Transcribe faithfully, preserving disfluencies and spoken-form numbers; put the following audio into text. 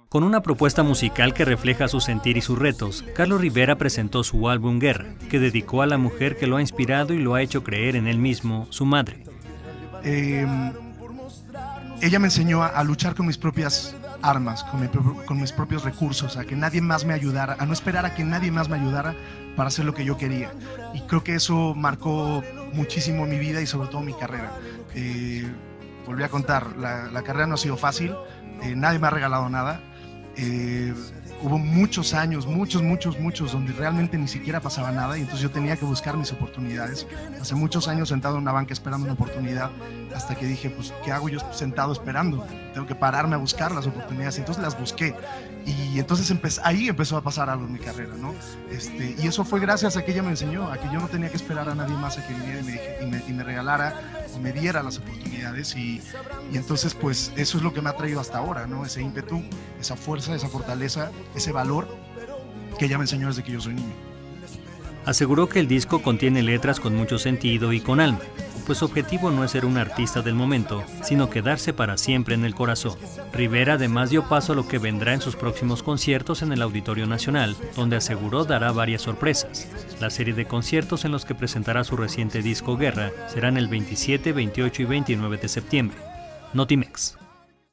Con una propuesta musical que refleja su sentir y sus retos, Carlos Rivera presentó su álbum Guerra, que dedicó a la mujer que lo ha inspirado y lo ha hecho creer en él mismo, su madre. Eh, ella me enseñó a, a luchar con mis propias armas, con, mi, con mis propios recursos, a que nadie más me ayudara, a no esperar a que nadie más me ayudara para hacer lo que yo quería. Y creo que eso marcó muchísimo mi vida y sobre todo mi carrera. Eh, volví a contar, la, la carrera no ha sido fácil, eh, nadie me ha regalado nada. Eh, hubo muchos años, muchos, muchos, muchos, donde realmente ni siquiera pasaba nada y entonces yo tenía que buscar mis oportunidades. Hace muchos años sentado en una banca esperando una oportunidad, hasta que dije, pues, ¿qué hago yo sentado esperando? Tengo que pararme a buscar las oportunidades, entonces las busqué. Y entonces empecé, ahí empezó a pasar algo en mi carrera, ¿no? Este, y eso fue gracias a que ella me enseñó, a que yo no tenía que esperar a nadie más a que viniera y me, y me, y me regalara o me diera las oportunidades. Y, y entonces, pues, eso es lo que me ha traído hasta ahora, ¿no? Ese ímpetu, esa fuerza, esa fortaleza, ese valor que ella me enseñó desde que yo soy niño. Aseguró que el disco contiene letras con mucho sentido y con alma, pues su objetivo no es ser un artista del momento, sino quedarse para siempre en el corazón. Rivera además dio paso a lo que vendrá en sus próximos conciertos en el Auditorio Nacional, donde aseguró dará varias sorpresas. La serie de conciertos en los que presentará su reciente disco Guerra serán el veintisiete, veintiocho y veintinueve de septiembre. Notimex.